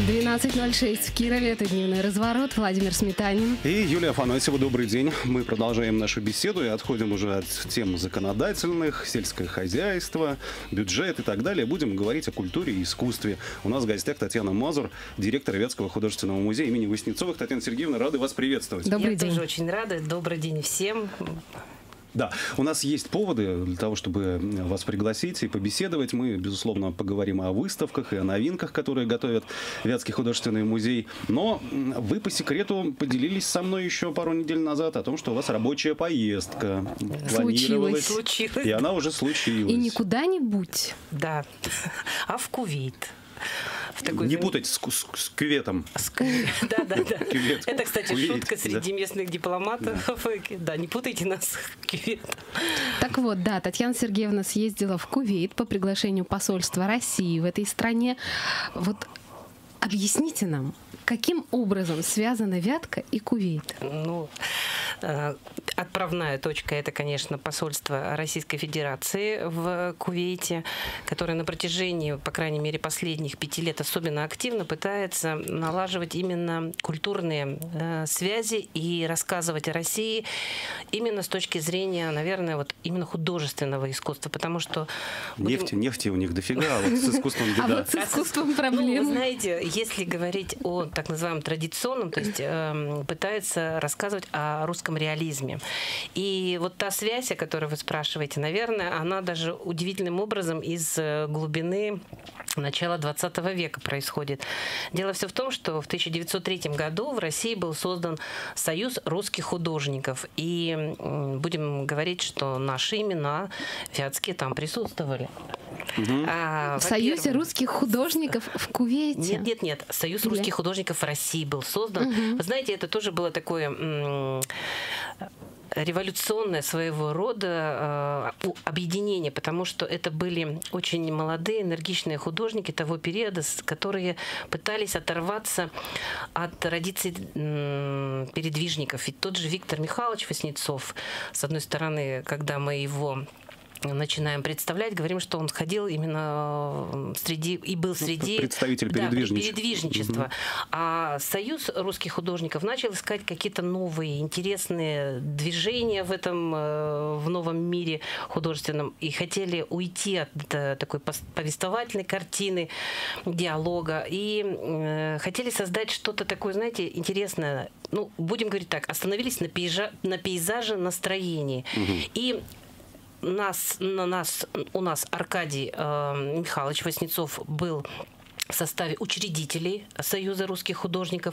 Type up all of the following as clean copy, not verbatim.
12:06 в Кирове. Это «Дневной разворот». Владимир Сметанин. И Юлия Афанасьева. Добрый день. Мы продолжаем нашу беседу и отходим уже от тем законодательных, сельское хозяйство, бюджет и так далее. Будем говорить о культуре и искусстве. У нас в гостях Татьяна Мазур, директор Вятского художественного музея имени Васнецовых. Татьяна Сергеевна, рады вас приветствовать. Добрый день. Я тоже очень рада. Добрый день всем. Да, у нас есть поводы для того, чтобы вас пригласить и побеседовать. Мы, безусловно, поговорим о выставках и о новинках, которые готовят Вятский художественный музей. Но вы по секрету поделились со мной еще пару недель назад о том, что у вас рабочая поездка планировалась. Случилось. И она уже случилась. И не куда-нибудь. Да, а в Кувейт. Не путать с кюветом. Да. Кювет. Это, кстати, Кувейт, шутка среди местных дипломатов. Да, не путайте нас с Кюветом. Так вот, да, Татьяна Сергеевна съездила в Кувейт по приглашению посольства России в этой стране. Вот объясните нам, каким образом связаны Вятка и Кувейт? Ну, отправная точка — это, конечно, посольство Российской Федерации в Кувейте, которое на протяжении, по крайней мере, последних 5 лет особенно активно пытается налаживать именно культурные связи и рассказывать о России именно с точки зрения, наверное, вот именно художественного искусства, потому что... Нефти у них дофига, а вот с искусством беда. А вот с искусством проблемы. Ну, вы знаете, если говорить о так называемом традиционном, то есть пытается рассказывать о русском реализме. И вот та связь, о которой вы спрашиваете, наверное, она даже удивительным образом из глубины начала 20 века происходит. Дело все в том, что в 1903 году в России был создан Союз русских художников. И будем говорить, что наши имена вятские там присутствовали. В Союзе русских художников в Кувейте? Нет. Союз русских художников в России был создан. Вы знаете, это тоже было такое революционное своего рода объединение, потому что это были очень молодые, энергичные художники того периода, которые пытались оторваться от традиций передвижников. Ведь тот же Виктор Михайлович Васнецов, с одной стороны, когда мы его начинаем представлять, говорим, что он ходил именно среди и был среди представитель передвижничества. А Союз русских художников начал искать какие-то новые интересные движения в этом в новом мире художественном и хотели уйти от такой повествовательной картины, диалога и хотели создать что-то такое, знаете, интересное. Ну, будем говорить так, остановились на пейзаже настроении. И у нас Аркадий Михайлович Васнецов был в составе учредителей Союза русских художников.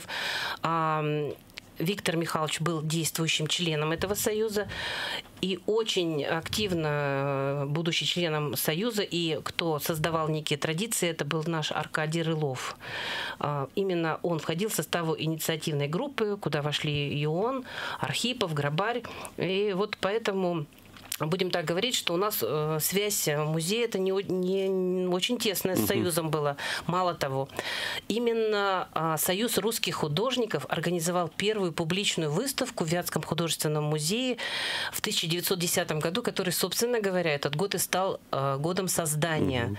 Виктор Михайлович был действующим членом этого союза и очень активно, будучи членом союза, и кто создавал некие традиции, это был наш Аркадий Рылов. Именно он входил в состав инициативной группы, куда вошли и он, Архипов, Грабарь. И вот поэтому... Будем так говорить, что у нас связь музея это не очень тесная с Союзом была. Мало того, именно Союз русских художников организовал первую публичную выставку в Вятском художественном музее в 1910 году, который, собственно говоря, этот год и стал годом создания.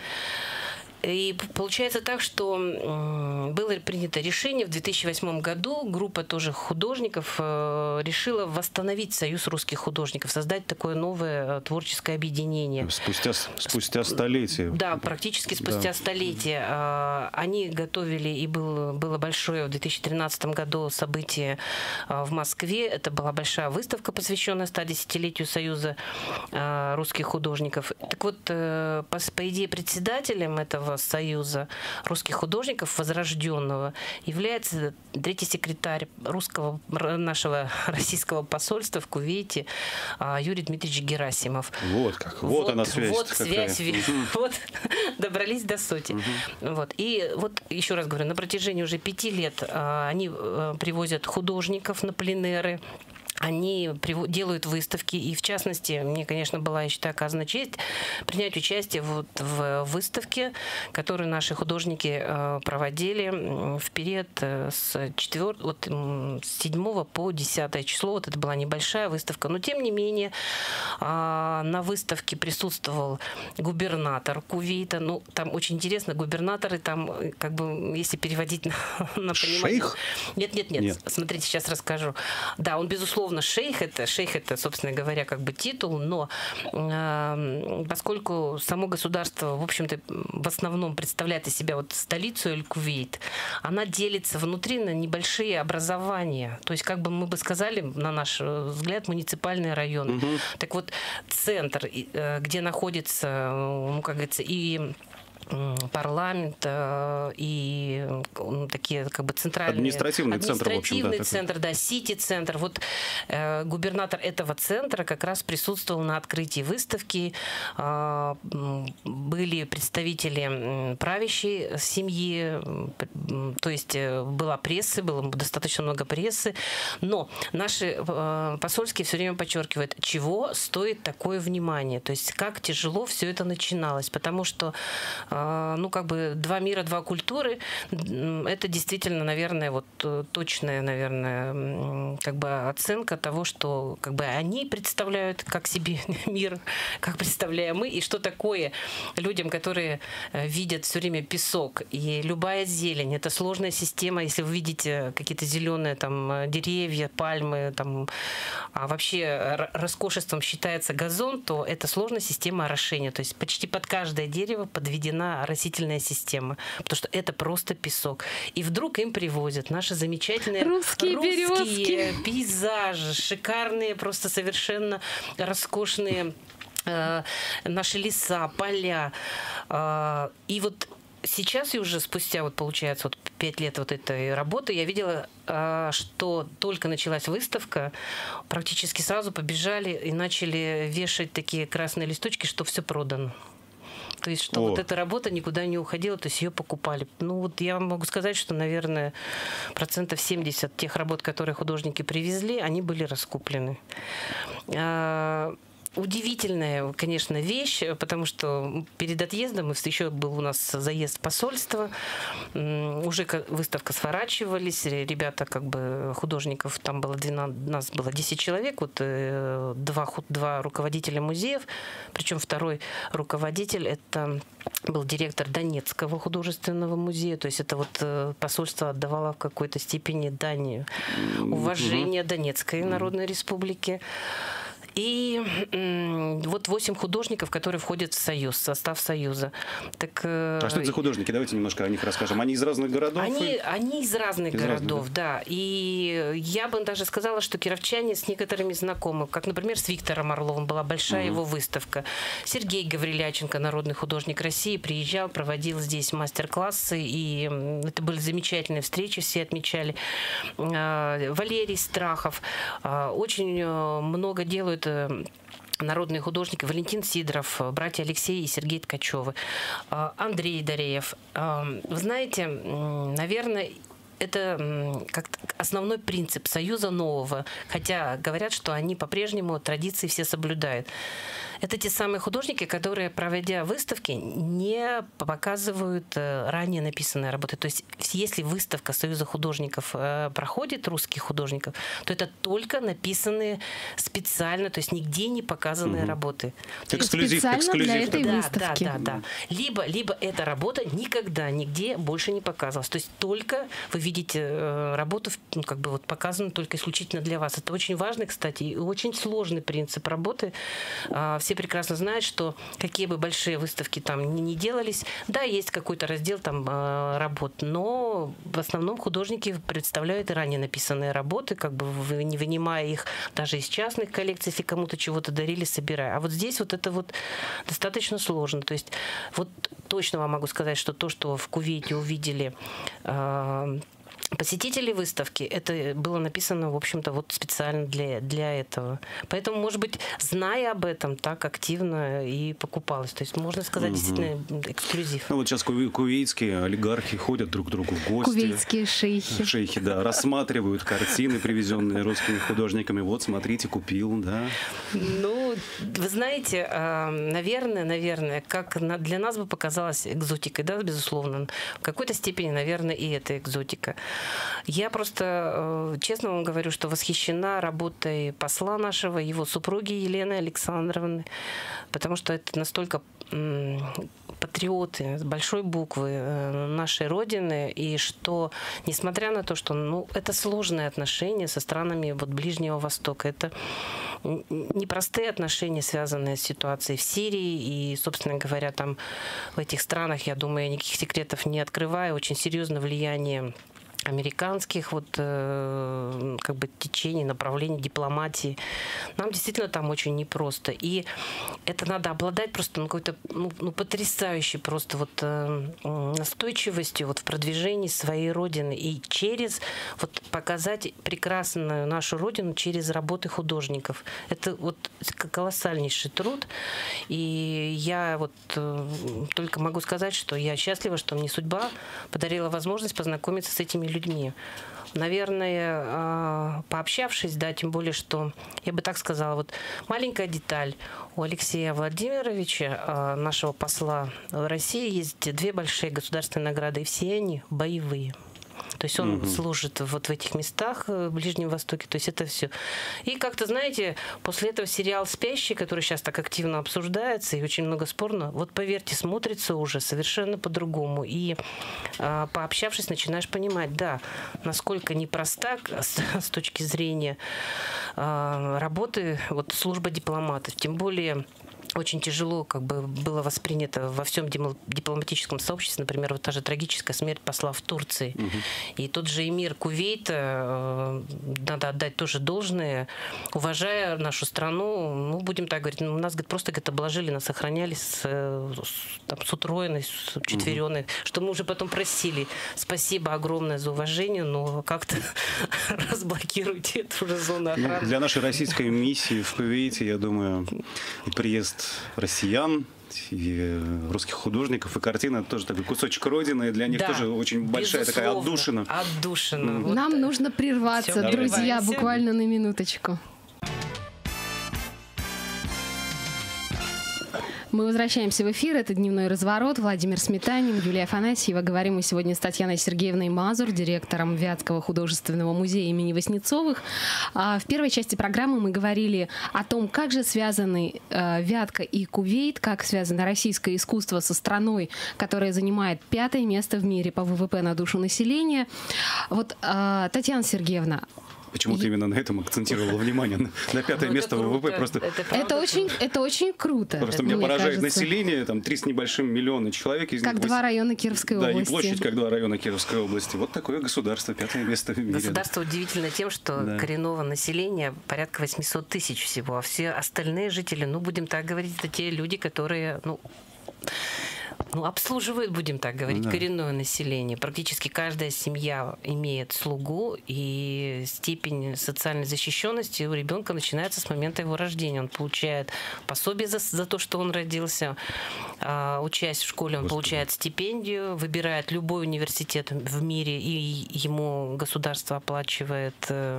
И получается так, что было принято решение в 2008 году, группа тоже художников решила восстановить Союз русских художников, создать такое новое творческое объединение. Спустя столетия. Да, практически спустя столетия. Они готовили, и было большое в 2013 году событие в Москве. Это была большая выставка, посвященная 110-летию Союза русских художников. Так вот, по идее, председателем этого Союза русских художников возрожденного является третий секретарь нашего российского посольства в Кувейте Юрий Дмитриевич Герасимов. Вот как. Вот она связь. Вот связь. Вот добрались до сути. Вот. И вот еще раз говорю, на протяжении уже 5 лет они привозят художников на пленеры. они делают выставки, и в частности, мне, конечно, была, я считаю, оказана честь принять участие вот в выставке, которую наши художники проводили в период с 7 по 10 число. Вот это была небольшая выставка, но тем не менее на выставке присутствовал губернатор Кувейта. Ну, там очень интересно, губернаторы там, как бы, если переводить на понимание... Шейх? Нет. Смотрите, сейчас расскажу. Да, он, безусловно, шейх это, собственно говоря, как бы титул, но поскольку само государство, в общем-то, в основном представляет из себя вот столицу Эль-Кувейт, она делится внутри на небольшие образования. То есть, как бы мы бы сказали, на наш взгляд, муниципальные районы. Угу. Так вот, центр, где находится, ну, как говорится, и парламент и такие как бы центральные... Административный центр, в общем, да, центр, да, сити-центр. Вот губернатор этого центра как раз присутствовал на открытии выставки. Были представители правящей семьи, то есть была пресса, было достаточно много прессы. Но наши посольские все время подчеркивают, чего стоит такое внимание. То есть как тяжело все это начиналось. Потому что ну, как бы два мира, два культуры, это действительно, наверное, вот точная, наверное, как бы оценка того, что как бы они представляют как себе мир, как представляем мы, и что такое людям, которые видят все время песок и любая зелень. Это сложная система, если вы видите какие-то зеленые там деревья, пальмы, там, а вообще роскошеством считается газон, то это сложная система орошения. То есть почти под каждое дерево подведена растительная система, потому что это просто песок. И вдруг им привозят наши замечательные русские пейзажи, шикарные, просто совершенно роскошные наши леса, поля. И вот сейчас, и уже спустя, вот получается, вот 5 лет вот этой работы, я видела, что только началась выставка, практически сразу побежали и начали вешать такие красные листочки, что все продано. То есть, что вот эта работа никуда не уходила, то есть ее покупали. Ну, вот я могу сказать, что, наверное, 70% тех работ, которые художники привезли, они были раскуплены. Удивительная, конечно, вещь, потому что перед отъездом еще был у нас заезд посольства, уже выставка сворачивались, ребята, как бы художников, там было 12, нас было 10 человек, вот два руководителя музеев, причем второй руководитель это был директор Донецкого художественного музея, то есть это вот посольство отдавало в какой-то степени дань уважения Донецкой Народной Республике. И вот 8 художников, которые входят в Союз, в состав Союза. Так, а что это за художники? Давайте немножко о них расскажем. Они из разных городов? Они из разных городов, да. И я бы даже сказала, что кировчане с некоторыми знакомы. Как, например, с Виктором Орловым была большая его выставка. Сергей Гавриляченко, народный художник России, приезжал, проводил здесь мастер-классы. И это были замечательные встречи, все отмечали. Валерий Страхов. Очень много делают народные художники. Валентин Сидоров, братья Алексей и Сергей Ткачевы, Андрей Дареев. Вы знаете, наверное, это как основной принцип Союза нового, хотя говорят, что они по-прежнему традиции все соблюдают. Это те самые художники, которые, проводя выставки, не показывают ранее написанные работы. То есть, если выставка Союза художников проходит, русских художников, то это только написанные специально, то есть нигде не показанные работы. Эксклюзив для этой выставки. Да. Либо эта работа никогда нигде больше не показывалась. То есть только вы видите работу, ну, как бы вот показанную только исключительно для вас. Это очень важный, кстати, и очень сложный принцип работы. Все прекрасно знают, что какие бы большие выставки там ни делались, да, есть какой-то раздел там работ, но в основном художники представляют и ранее написанные работы, как бы не вынимая их даже из частных коллекций, если кому-то чего-то дарили, собирая. А вот здесь вот это вот достаточно сложно. То есть вот точно вам могу сказать, что то, что в Кувейте увидели посетителей выставки, это было написано, в общем-то, вот специально для этого. Поэтому, может быть, зная об этом, так активно и покупалось. То есть, можно сказать, действительно эксклюзив. Ну, вот сейчас кувейтские олигархи ходят друг к другу в гости. Кувейтские шейхи. Шейхи, да, рассматривают картины, привезенные русскими художниками. Вот, смотрите, купил, да. Ну, вы знаете, наверное, как для нас бы показалось экзотикой, да, безусловно. В какой-то степени, наверное, и это экзотика. Я просто честно вам говорю, что восхищена работой посла нашего, его супруги Елены Александровны, потому что это настолько патриоты с большой буквы нашей Родины, и что, несмотря на то, что это сложные отношения со странами вот, Ближнего Востока, это непростые отношения, связанные с ситуацией в Сирии, и, собственно говоря, там в этих странах, я думаю, я никаких секретов не открываю, очень серьезное влияние американских вот как бы течений, направлений дипломатии. Нам действительно там очень непросто. И это надо обладать просто какой-то потрясающей просто вот настойчивостью вот в продвижении своей Родины и через вот показать прекрасную нашу Родину через работы художников. Это вот колоссальнейший труд. И я вот только могу сказать, что я счастлива, что мне судьба подарила возможность познакомиться с этими людьми. Наверное, пообщавшись, да, тем более, что, я бы так сказала, вот маленькая деталь. У Алексея Владимировича, нашего посла в России, есть 2 большие государственные награды, и все они боевые. То есть он служит вот в этих местах в Ближнем Востоке. То есть это все. И как-то, знаете, после этого сериал «Спящий», который сейчас так активно обсуждается и очень много спорно, вот поверьте, смотрится уже совершенно по-другому. И пообщавшись, начинаешь понимать, да, насколько непроста с точки зрения работы вот, служба дипломатов. Тем более очень тяжело как бы было воспринято во всем дипломатическом сообществе, например, вот та же трагическая смерть посла в Турции. И тот же эмир Кувейта, надо отдать тоже должное, уважая нашу страну, будем так говорить, у нас, говорит, просто обложили, нас охраняли с утроенной, с учетверенной, что мы уже потом просили. Спасибо огромное за уважение, но как-то разблокируйте эту уже зону охраны. Для нашей российской миссии в Кувейте, я думаю, приезд россиян и русских художников и картин — это тоже такой кусочек родины, и для них тоже очень большая такая отдушина. Отдушина. Нам нужно прерваться, друзья, буквально на минуточку. Мы возвращаемся в эфир. Это «Дневной разворот». Владимир Сметанин, Юлия Афанасьева. Говорим мы сегодня с Татьяной Сергеевной Мазур, директором Вятского художественного музея имени Васнецовых. В первой части программы мы говорили о том, как же связаны Вятка и Кувейт, как связано российское искусство со страной, которая занимает 5-е место в мире по ВВП на душу населения. Вот, Татьяна Сергеевна, почему ты именно на этом акцентировала внимание? На 5-е место в ВВП просто... Это очень круто. Просто меня поражает население, там 3 с небольшим миллиона человек. Из как них 2 района Кировской области. Да, и площадь, как 2 района Кировской области. Вот такое государство, 5-е место в мире. Государство удивительно тем, что коренного населения порядка 800 тысяч всего, а все остальные жители, будем так говорить, это те люди, которые, обслуживают, будем так говорить, коренное население. Практически каждая семья имеет слугу, и степень социальной защищенности у ребенка начинается с момента его рождения. Он получает пособие за то, что он родился. Учась в школе, он получает стипендию, выбирает любой университет в мире, и ему государство оплачивает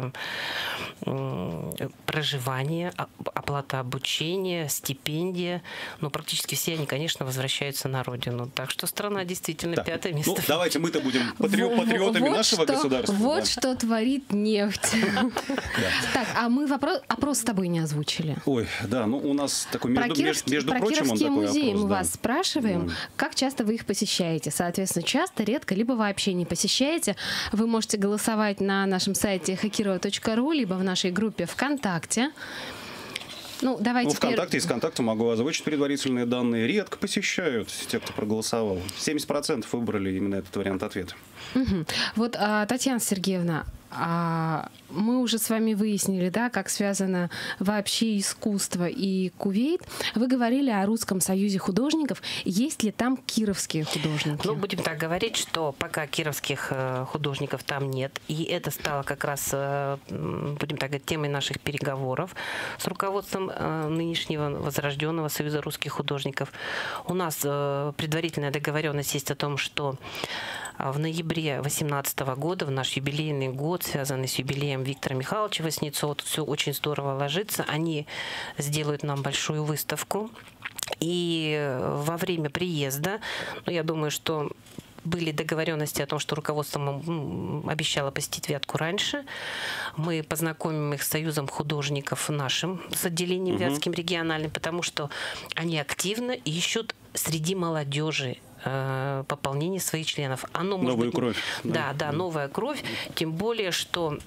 проживание, оплата обучения, стипендия. Но практически все они, конечно, возвращаются на родину. Так что страна действительно 5-е место. Давайте мы-то будем патриотами нашего государства. Вот что творит нефть. Так, а мы опрос с тобой не озвучили. Ой, да, у нас такой, между прочим, он такой музей мы вас спрашиваем, как часто вы их посещаете. Соответственно, часто, редко, либо вообще не посещаете. Вы можете голосовать на нашем сайте hakirova.ru, либо в нашей группе ВКонтакте. Давайте ВКонтакте, из ВКонтакта могу озвучить предварительные данные. Редко посещают те, кто проголосовал. 70% выбрали именно этот вариант ответа. Вот, Татьяна Сергеевна, Мы уже с вами выяснили, да, как связано вообще искусство и Кувейт. Вы говорили о Русском союзе художников. Есть ли там кировские художники? Ну, будем так говорить, что пока кировских художников там нет. И это стало как раз, будем так говорить, темой наших переговоров с руководством нынешнего возрожденного Союза русских художников. У нас предварительная договоренность есть о том, что в ноябре 2018 года, в наш юбилейный год, связанный с юбилеем Виктора Михайловича Васнецова, тут все очень здорово ложится, они сделают нам большую выставку. И во время приезда, я думаю, что были договоренности о том, что руководство обещало посетить Вятку раньше. Мы познакомим их с Союзом художников нашим, с отделением Вятским региональным, потому что они активно ищут среди молодежи пополнение своих членов. Оно, может новую быть, кровь. Да, новая кровь. Тем более, что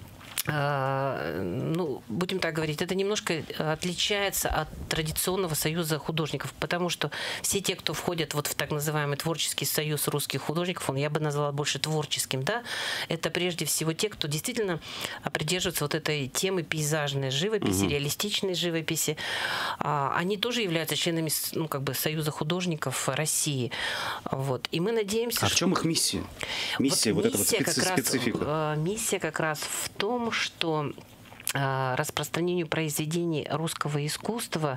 будем так говорить, это немножко отличается от традиционного союза художников, потому что все те, кто входят вот в так называемый творческий союз русских художников, я бы назвала больше творческим, да, это прежде всего те, кто действительно придерживается вот этой темы пейзажной живописи, реалистичной живописи. Они тоже являются членами, союза художников России. Вот. И мы надеемся, в чем их миссия? Миссия, вот эта вот специфика. Миссия как раз в том, что распространению произведений русского искусства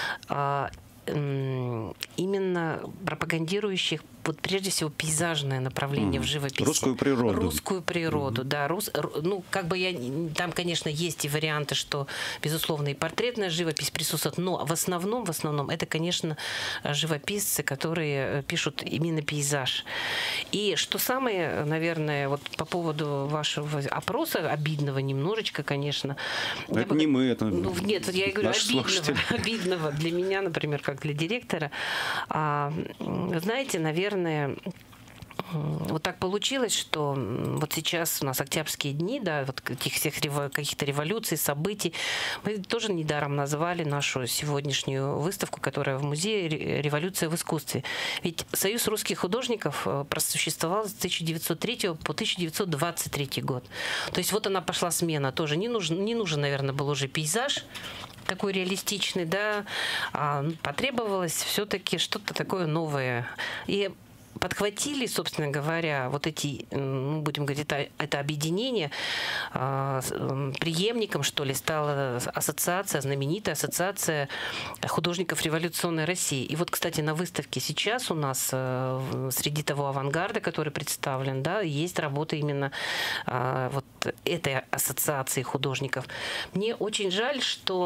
именно пропагандирующих вот прежде всего пейзажное направление в живописи. Русскую природу. Русскую природу, да. Там, конечно, есть и варианты, что, безусловно, и портретная живопись присутствует, но в основном это, конечно, живописцы, которые пишут именно пейзаж. И что самое, наверное, вот по поводу вашего опроса, обидного немножечко, конечно. Это не мы, это нет, вот я говорю, обидного для меня, например, как для директора. Знаете, наверное, вот так получилось, что вот сейчас у нас октябрьские дни, да, вот этих всех каких-то революций, событий. Мы тоже недаром назвали нашу сегодняшнюю выставку, которая в музее «Революция в искусстве». Ведь Союз русских художников просуществовал с 1903 по 1923 год. То есть вот она пошла смена. Тоже не нужен, наверное, был уже пейзаж такой реалистичный, да, потребовалось все-таки что-то такое новое. И подхватили, собственно говоря, вот эти, будем говорить, это объединение, преемником, что ли, стала ассоциация, знаменитая ассоциация художников революционной России. И вот, кстати, на выставке сейчас у нас среди того авангарда, который представлен, да, есть работа именно вот этой ассоциации художников. Мне очень жаль,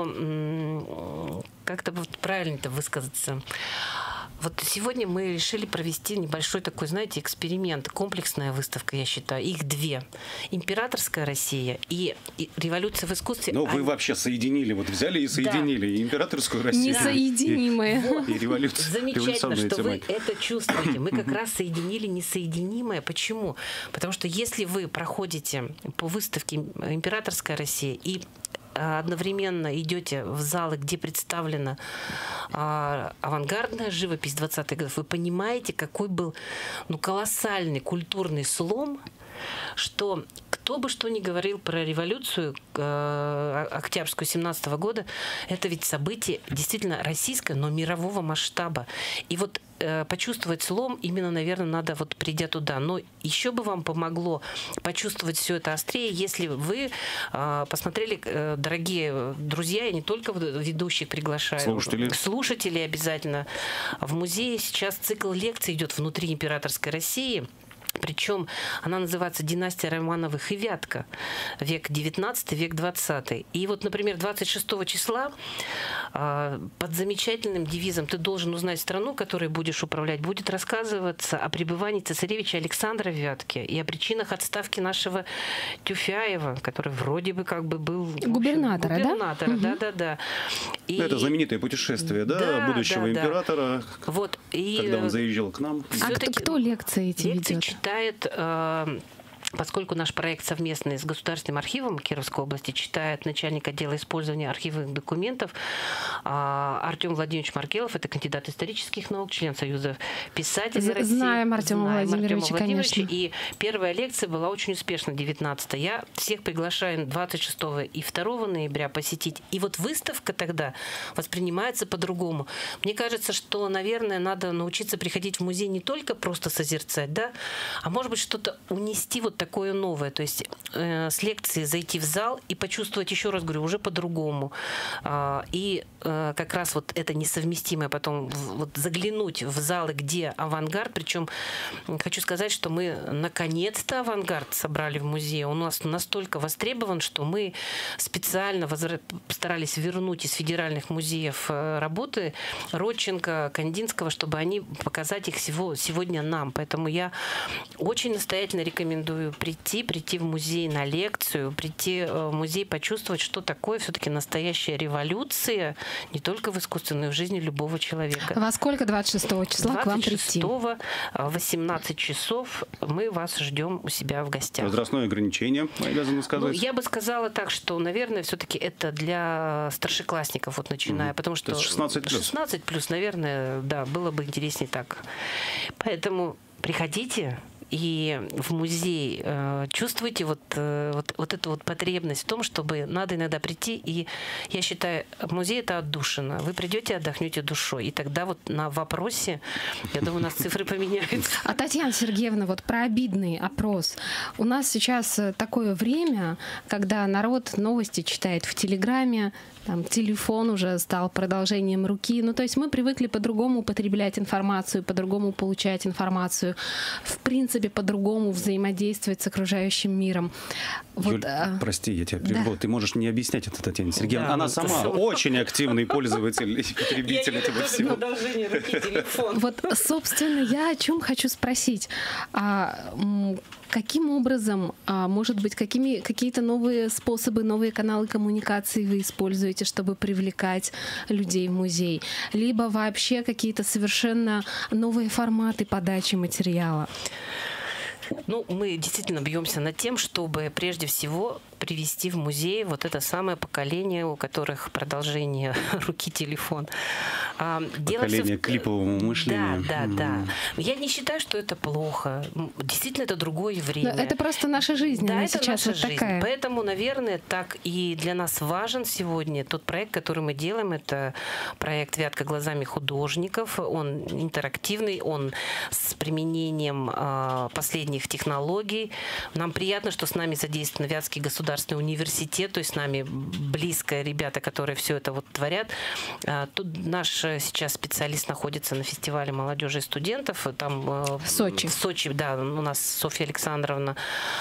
что как-то правильно-то высказаться. Вот сегодня мы решили провести небольшой такой, знаете, эксперимент. Комплексная выставка, я считаю. Их две. Императорская Россия и революция в искусстве. Но вы вообще соединили, вот взяли и соединили и императорскую Россию. Несоединимые. И революцию. Замечательно, что вы это чувствуете. Мы как раз соединили несоединимое. Почему? Потому что если вы проходите по выставке «Императорская Россия» и одновременно идете в залы, где представлена авангардная живопись 20-х годов, вы понимаете, какой был колоссальный культурный слом, что кто бы что ни говорил про революцию октябрьскую 17 года, это ведь событие действительно российское, но мирового масштаба. И вот почувствовать слом именно, наверное, надо вот придя туда. Но еще бы вам помогло почувствовать все это острее, если вы посмотрели, дорогие друзья, я не только ведущих приглашаю, слушателей обязательно. В музее сейчас цикл лекций идет «Внутри императорской России». Причем она называется «Династия Романовых и Вятка. Век XIX, век XX». И вот, например, 26 числа под замечательным девизом «Ты должен узнать страну, которой будешь управлять» будет рассказываться о пребывании цесаревича Александра в Вятке и о причинах отставки нашего Тюфяева, который вроде бы как бы был... Губернатора, да? Да. И... Это знаменитое путешествие, да, будущего императора, вот. Когда он заезжал к нам. А кто лекции эти ведет? Читает, поскольку наш проект совместный с Государственным архивом Кировской области, читает начальник отдела использования архивных документов Артем Владимирович Маркелов, это кандидат исторических наук, член Союза писателей России. Знаем Артема Владимировича, конечно. И первая лекция была очень успешна, 19-я. Я всех приглашаю 26 и 2 ноября посетить. И вот выставка тогда воспринимается по-другому. Мне кажется, что, наверное, надо научиться приходить в музей не только просто созерцать, да, а может быть что-то унести вот такое новое. То есть с лекции зайти в зал и почувствовать, еще раз говорю, уже по-другому. И как раз вот это несовместимое потом вот заглянуть в залы, где авангард. Причем хочу сказать, что мы наконец-то авангард собрали в музее. Он у нас настолько востребован, что мы специально старались вернуть из федеральных музеев работы Родченко, Кандинского, чтобы они показать их сегодня нам. Поэтому я очень настоятельно рекомендую прийти в музей на лекцию, прийти в музей, почувствовать, что такое все-таки настоящая революция, не только в искусстве, но и в жизни любого человека. Во сколько 26 числа к вам прийти? 26-го, 18 часов мы вас ждем у себя в гостях. Возрастное ограничение, обязаны сказать. Ну, я бы сказала так, что, наверное, все-таки это для старшеклассников, вот начиная, потому что 16 плюс, наверное, да, было бы интереснее так. Поэтому приходите и в музей чувствуйте вот эту вот потребность в том, чтобы надо иногда прийти. И я считаю, музей — это отдушина. Вы придете, отдохнете душой. И тогда вот на вопросе, я думаю, у нас цифры поменяются. А Татьяна Сергеевна, вот про обидный опрос. У нас сейчас такое время, когда народ новости читает в Телеграме, там, телефон уже стал продолжением руки. Ну, то есть мы привыкли по-другому употреблять информацию, по-другому получать информацию, в принципе, по-другому взаимодействовать с окружающим миром. Юль, вот, прости, я тебя прерву. Да. Ты можешь не объяснять это, Татьяна Сергеевна. Да, она сама очень активный пользователь и потребитель этого всего. Продолжение руки, телефон. Вот, собственно, я о чем хочу спросить. Каким образом, может быть, какие-то новые способы, новые каналы коммуникации вы используете, чтобы привлекать людей в музей? Либо вообще какие-то совершенно новые форматы подачи материала? Ну, мы действительно бьемся над тем, чтобы прежде всего привести в музей вот это самое поколение, у которых продолжение руки, телефон. Поколение клипового мышления. Да. Я не считаю, что это плохо. Действительно, это другое время. Но это просто наша жизнь. Да, это сейчас наша вот жизнь. такая. Поэтому, наверное, так и для нас важен сегодня тот проект, который мы делаем. Это проект «Вятка глазами художников». Он интерактивный, он с применением последних технологий. Нам приятно, что с нами задействован Вятский государственный университет, то есть с нами близко ребята, которые все это вот творят. Тут наш сейчас специалист находится на фестивале молодежи и студентов. Там в Сочи. В Сочи, да, у нас Софья Александровна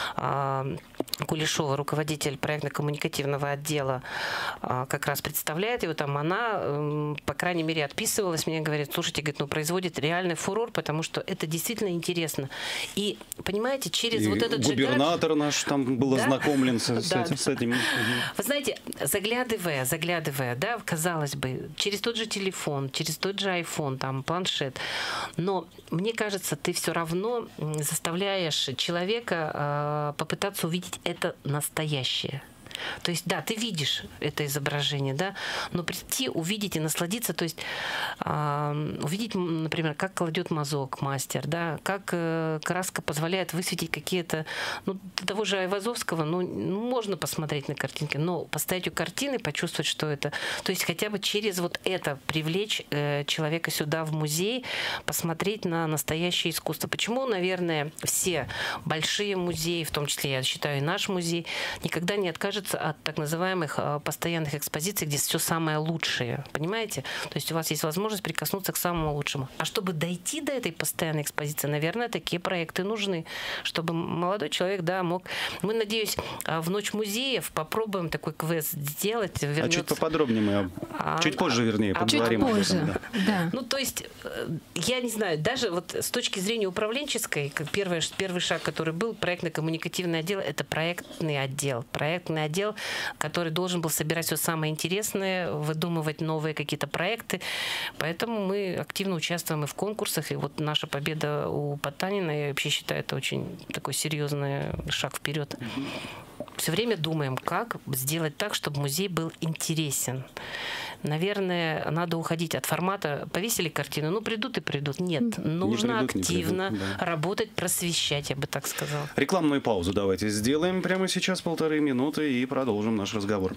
Кулешова, руководитель проектно-коммуникативного отдела, как раз представляет его. Там она, по крайней мере, отписывалась мне, говорит, слушайте, говорит, ну, производит реальный фурор, потому что это действительно интересно. И, понимаете, через и вот этот губернатор наш там был ознакомлен с этим. Вы знаете, заглядывая, да, казалось бы, через тот же телефон, через тот же iPhone, там, планшет, но мне кажется, ты все равно заставляешь человека попытаться увидеть это настоящее. То есть, да, ты видишь это изображение, да, но прийти, увидеть и насладиться, то есть увидеть, например, как кладет мазок мастер, да, как краска позволяет высветить какие-то, ну, того же Айвазовского, ну, можно посмотреть на картинки, но поставить у картины, почувствовать, что это, то есть хотя бы через вот это привлечь человека сюда в музей, посмотреть на настоящее искусство. Почему, наверное, все большие музеи, в том числе, я считаю, и наш музей, никогда не откажется от так называемых постоянных экспозиций, где все самое лучшее, понимаете? То есть у вас есть возможность прикоснуться к самому лучшему. А чтобы дойти до этой постоянной экспозиции, наверное, такие проекты нужны, чтобы молодой человек, да, мог... Мы, надеюсь, в Ночь музеев попробуем такой квест сделать. А чуть поподробнее мы, чуть позже, вернее, поговорим об этом. Да. Ну, то есть, я не знаю, даже вот с точки зрения управленческой, первый шаг, который был, проектно-коммуникативный отдел, это проектный отдел, который должен был собирать все самое интересное, выдумывать новые какие-то проекты. Поэтому мы активно участвуем и в конкурсах. И вот наша победа у Потанина, я вообще считаю, это очень такой серьезный шаг вперед. Все время думаем, как сделать так, чтобы музей был интересен. наверное, надо уходить от формата. Повесили картину, ну придут и придут. Нет, нужно активно работать, просвещать, я бы так сказала. Рекламную паузу давайте сделаем прямо сейчас, 1,5 минуты, и продолжим наш разговор.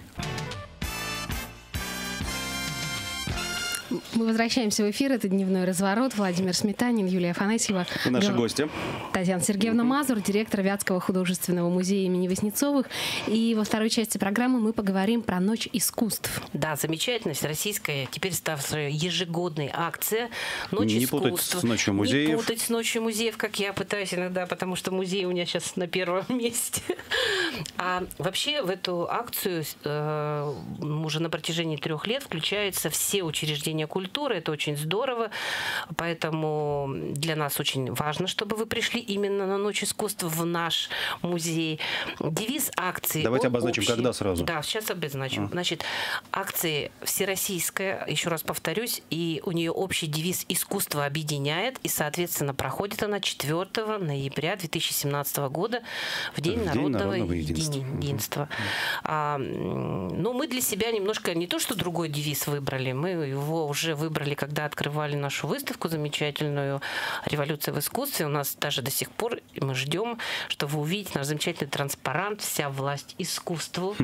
Мы возвращаемся в эфир. Это «Дневной разворот». Владимир Сметанин, Юлия Афанасьева. И наши гости. Татьяна Сергеевна Мазур, директор Вятского художественного музея имени Васнецовых. И во второй части программы мы поговорим про Ночь искусств. Да, замечательная, всероссийская, теперь ставшая ежегодной акция «Ночь не искусств». Путать с Ночью музеев. Не путать с Ночью музеев, как я пытаюсь иногда, потому что музей у меня сейчас на первом месте. А вообще в эту акцию уже на протяжении 3 лет включаются все учреждения культуры. Это очень здорово. Поэтому для нас очень важно, чтобы вы пришли именно на Ночь искусств в наш музей. Девиз акции... Давайте обозначим, общий. Когда сразу. Да, сейчас обозначим. Значит, акция всероссийская, еще раз повторюсь, и у нее общий девиз «Искусство объединяет», и, соответственно, проходит она 4 ноября 2017 года в День народного единства. Но мы для себя немножко не то, что другой девиз выбрали, мы его уже выбрали, когда открывали нашу выставку замечательную «Революция в искусстве». У нас даже до сих пор мы ждем, что вы увидите наш замечательный транспарант «Вся власть искусству».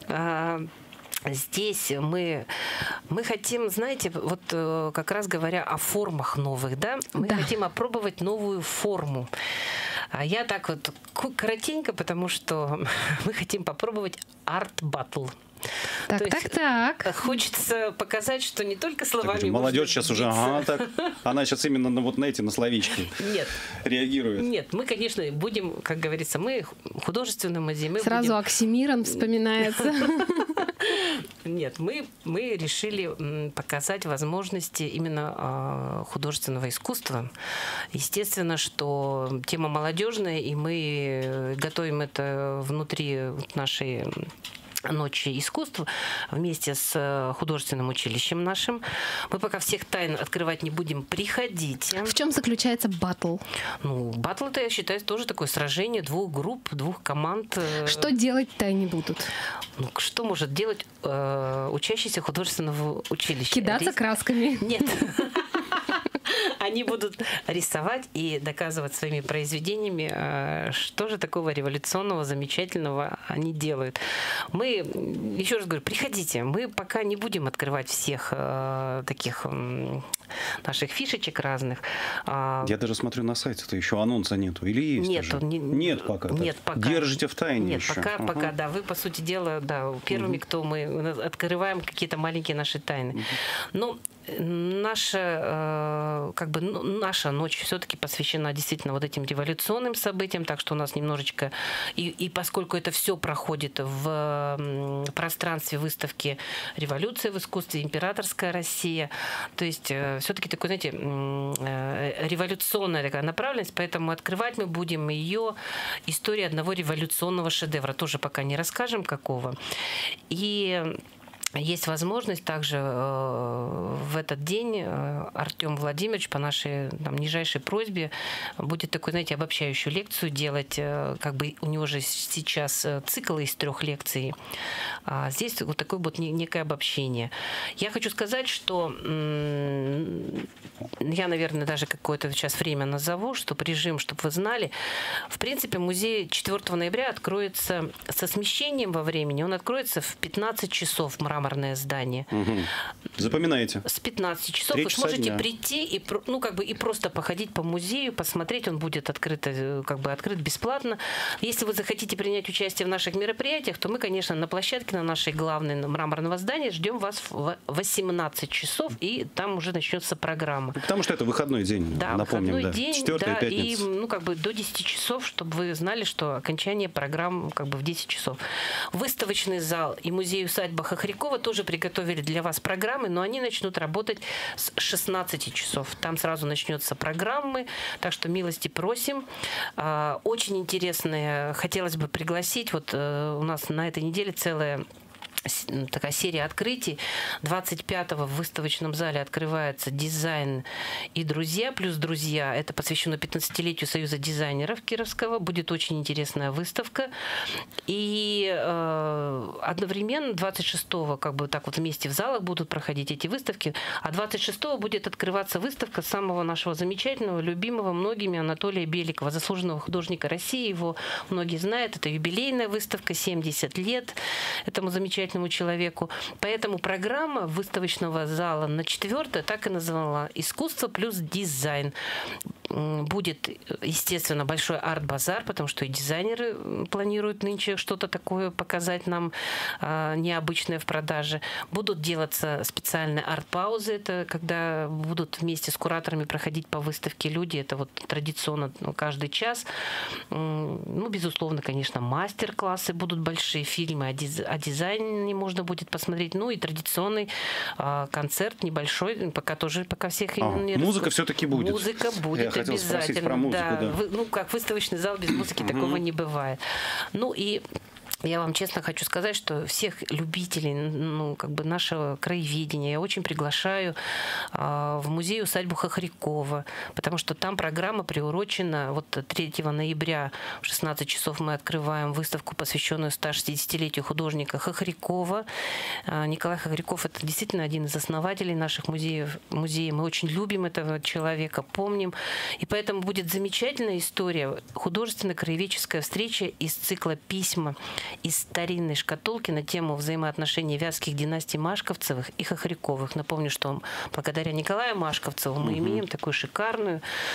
Здесь мы хотим, знаете, вот как раз говоря о формах новых, да, мы хотим опробовать новую форму. А я так вот коротенько, потому что мы хотим попробовать арт-баттл. Так. Хочется показать, что не только словами... Молодежь сейчас уже, она сейчас именно на словечки реагирует. Нет, мы, конечно, будем, как говорится, мы художественный музей. Сразу Оксимирон вспоминается. Нет, мы решили показать возможности именно художественного искусства. Естественно, что тема молодежная, и мы готовим это внутри нашей Ночи искусств вместе с художественным училищем нашим. Мы пока всех тайн открывать не будем. Приходите. В чем заключается баттл? Ну, баттл это, я считаю, тоже такое сражение 2 групп, 2 команд. Что делать-то они будут? Ну, что может делать учащийся художественного училища? Кидаться красками? Нет. Они будут рисовать и доказывать своими произведениями, что же такого революционного, замечательного они делают. Мы, еще раз говорю, приходите. Мы пока не будем открывать всех таких наших фишечек разных. Я даже смотрю на сайте, еще анонса нету. Или есть? Нет пока. Нет пока. Держите в тайне Нет, еще. пока, да. Вы, по сути дела, первыми, кто мы открываем какие-то маленькие наши тайны. Но наша ночь все-таки посвящена действительно вот этим революционным событиям, так что у нас немножечко, и поскольку это все проходит в пространстве выставки «Революция в искусстве», «Императорская Россия», то есть все-таки такой, знаете, революционная такая направленность, поэтому открывать мы будем ее историю одного революционного шедевра, тоже пока не расскажем какого. И есть возможность также в этот день Артем Владимирович по нашей нижайшей просьбе будет такой, знаете, обобщающую лекцию делать. Как бы у него же сейчас цикл из 3 лекций. А здесь вот такое вот некое обобщение. Я хочу сказать, что я, наверное, даже какое-то сейчас время назову, чтобы режим, чтобы вы знали. В принципе, музей 4 ноября откроется со смещением во времени. Он откроется в 15 часов в мраморное здание. Запоминайте. С 15 часов вы сможете прийти и просто походить по музею, посмотреть. Он будет открыт бесплатно. Если вы захотите принять участие в наших мероприятиях, то мы, конечно, на площадке на нашей главной мраморного здания ждем вас в 18 часов, и там уже начнется программа. Потому что это выходной день, да, напомним. Выходной день, 4-я пятница. И до 10 часов, чтобы вы знали, что окончание программ в 10 часов. Выставочный зал и музей-усадьба Хохрякова тоже приготовили для вас программы, но они начнут работать с 16 часов. Там сразу начнется программы, так что милости просим. Очень интересные, хотелось бы пригласить, вот у нас на этой неделе целая такая серия открытий. 25-го в выставочном зале открывается «Дизайн и друзья» плюс «Друзья». Это посвящено 15-летию Союза дизайнеров Кировского. Будет очень интересная выставка. И одновременно 26-го как бы так вот вместе в залах будут проходить эти выставки. А 26-го будет открываться выставка самого нашего замечательного, любимого многими Анатолия Беликова, заслуженного художника России. Его многие знают. Это юбилейная выставка, 70 лет этому замечательному человеку. Поэтому программа выставочного зала на 4-е так и назвала «Искусство плюс дизайн». Будет, естественно, большой арт-базар, потому что и дизайнеры планируют нынче что-то такое показать нам необычное в продаже. Будут делаться специальные арт-паузы. Это когда будут вместе с кураторами проходить по выставке люди. Это вот традиционно каждый час. Ну, безусловно, конечно, мастер-классы будут большие, фильмы о дизайне можно будет посмотреть. Ну и традиционный концерт небольшой, пока всех имен не музыка все-таки будет. Музыка будет обязательно. Про музыку, да. Ну, как выставочный зал без музыки такого не бывает. Ну и я вам честно хочу сказать, что всех любителей нашего краеведения я очень приглашаю в музей-усадьбу Хохрякова, потому что там программа приурочена. Вот 3 ноября в 16 часов мы открываем выставку, посвященную 160-летию художника Хохрякова. Николай Хохряков — это действительно один из основателей наших музеев. Мы очень любим этого человека, помним. И поэтому будет замечательная история, художественно-краеведческая встреча из цикла «Письма» из старинной шкатулки на тему взаимоотношений вятских династий Машковцевых и Хохряковых. Напомню, что благодаря Николаю Машковцеву мы имеем такую шикарный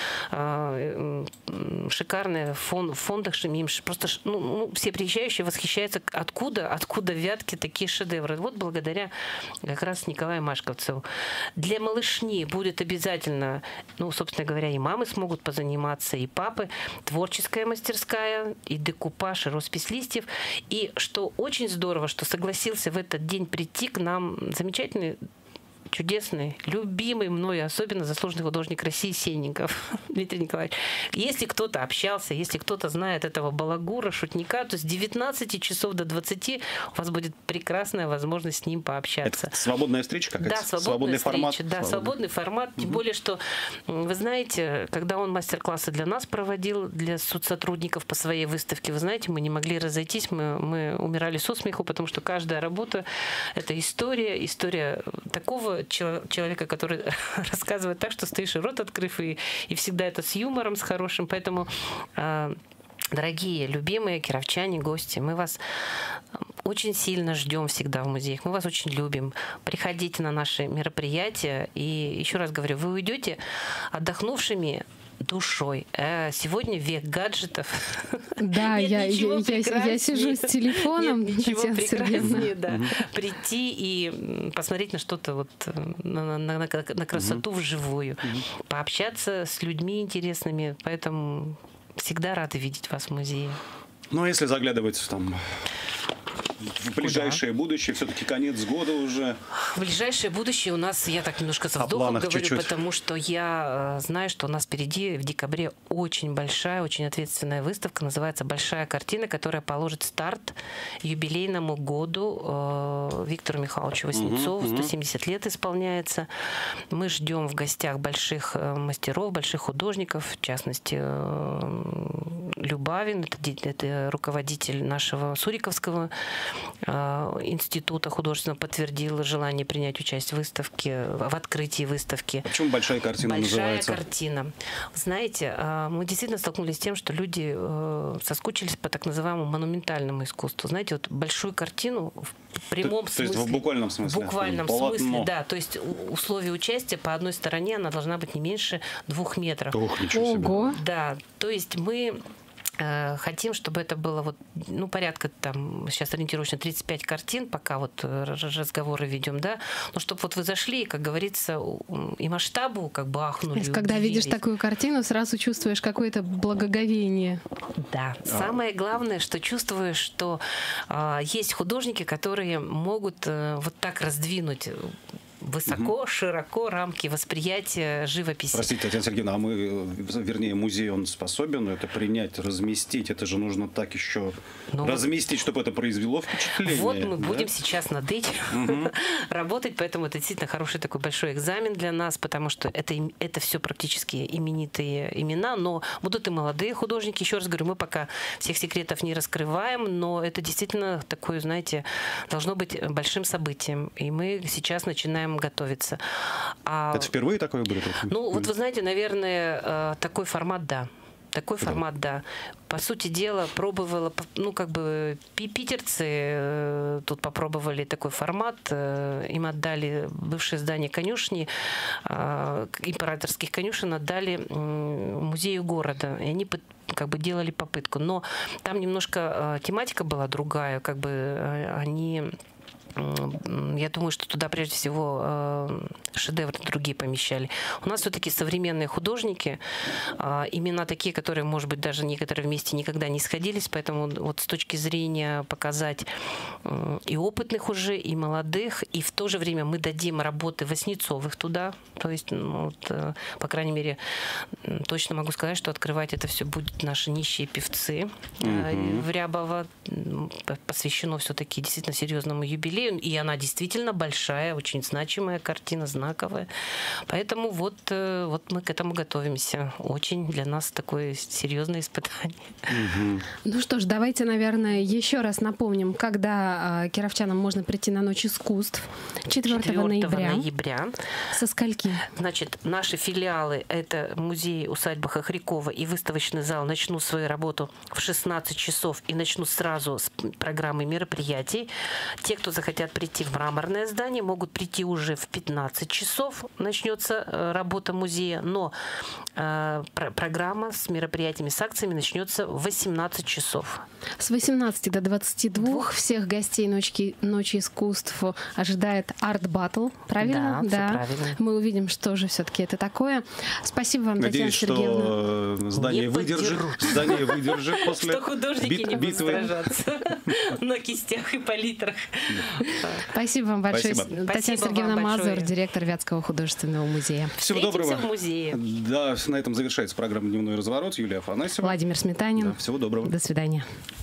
фонд. Просто все приезжающие восхищаются, откуда в Вятке такие шедевры. Вот благодаря как раз Николаю Машковцеву. Для малышни будет обязательно, собственно говоря, и мамы смогут позаниматься, и папы, творческая мастерская, и декупаж, и роспись листьев. И что очень здорово, что согласился в этот день прийти к нам замечательный, чудесный, любимый мной, особенно заслуженный художник России Сенников Дмитрий Николаевич. Если кто-то общался, если кто-то знает этого балагура, шутника, то с 19 часов до 20 у вас будет прекрасная возможность с ним пообщаться. Это свободная встреча какая-то? Да, свободный формат. Да, свободный формат. Тем более, что, вы знаете, когда он мастер-классы для нас проводил, для сотрудников по своей выставке, вы знаете, мы не могли разойтись, мы умирали со смеху, потому что каждая работа — это история такого человека, который рассказывает так, что стоишь и рот открыв, и всегда это с юмором, с хорошим. Поэтому, дорогие, любимые кировчане, гости, мы вас очень сильно ждем всегда в музеях. Мы вас очень любим. Приходите на наши мероприятия. И еще раз говорю, вы уйдете отдохнувшими душой. Сегодня век гаджетов. Да, я сижу с телефоном. Нет ничего прекраснее, да. Прийти и посмотреть на что-то, вот, на красоту вживую. Пообщаться с людьми интересными. Поэтому всегда рады видеть вас в музее. Ну, а если заглядывать там в ближайшее будущее, все-таки конец года уже. В ближайшее будущее у нас, я так немножко со вздохом говорю, чуть-чуть. Потому что я знаю, что у нас впереди в декабре очень большая, очень ответственная выставка, называется «Большая картина», которая положит старт юбилейному году Виктору Михайловичу Васнецову. 170 лет исполняется. Мы ждем в гостях больших мастеров, больших художников, в частности, Любавин, это руководитель нашего Суриковского института художественного, подтвердил желание принять участие в выставке, в открытии выставки. А почему большая картина называется? Большая картина. Знаете, мы действительно столкнулись с тем, что люди соскучились по так называемому монументальному искусству. Знаете, вот большую картину в прямом смысле. То есть в буквальном смысле? В буквальном смысле, да. То есть условия участия по одной стороне она должна быть не меньше 2 метров. Ох, ничего себе. Ого. Да, то есть мы хотим, чтобы это было вот, порядка там, сейчас ориентировочно 35 картин, пока вот разговоры ведем, да, но чтобы вот вы зашли, как говорится, и масштабу как бы ахнули. Когда видишь такую картину, сразу чувствуешь какое-то благоговение. Да. Самое главное, что чувствуешь, что есть художники, которые могут вот так раздвинуть высоко, широко рамки восприятия живописи. Простите, Татьяна Сергеевна, а вернее, музей, он способен это принять, разместить? Это же нужно так еще разместить, чтобы это произвело впечатление. Вот мы будем сейчас над этим работать, поэтому это действительно хороший такой большой экзамен для нас, потому что это все практически именитые имена, но будут и молодые художники. Еще раз говорю, мы пока всех секретов не раскрываем, но это действительно такое, знаете, должно быть большим событием. И мы сейчас начинаем готовиться. Это впервые такое будет? Ну, вот вы знаете, наверное, такой формат, да. Такой формат, да. По сути дела, пробовала, ну, как бы питерцы тут попробовали такой формат. Им отдали бывшее здание конюшни, императорских конюшен отдали музею города. И они как бы делали попытку. Но там немножко тематика была другая. Как бы они... Я думаю, что туда прежде всего шедевры другие помещали. У нас все-таки современные художники, имена такие, которые, может быть, даже некоторые вместе никогда не сходились, поэтому вот с точки зрения показать и опытных уже, и молодых, и в то же время мы дадим работы Васнецовых туда, то есть, ну, вот, по крайней мере, точно могу сказать, что открывать это все будут наши нищие певцы в Рябово, посвящено все-таки действительно серьезному юбилею. И она действительно большая, очень значимая картина, знаковая. Поэтому вот мы к этому готовимся. Очень для нас такое серьезное испытание. Ну что ж, давайте, наверное, еще раз напомним, когда кировчанам можно прийти на Ночь искусств. 4 ноября. Со скольки? Значит, наши филиалы — это музей-усадьба Хохрякова и выставочный зал начнут свою работу в 16 часов и начнут сразу с программы мероприятий. Те, кто захотят прийти в мраморное здание, могут прийти уже в 15 часов, начнется работа музея, но программа с мероприятиями, с акциями начнется в 18 часов. С 18 до 22 всех гостей Ночи искусств ожидает арт-баттл, правильно? Да, правильно. Мы увидим, что же все-таки это такое. Спасибо вам, Татьяна Сергеевна. Надеюсь, что здание выдержит после что художники не будут битвы. сражаться на кистях и палитрах. Спасибо вам большое. Спасибо. Татьяна Сергеевна Мазур, директор Вятского художественного музея. Всего доброго. В музее. Да, на этом завершается программа «Дневной разворот». Юлия Афанасьева. Владимир Сметанин. Да, всего доброго. До свидания.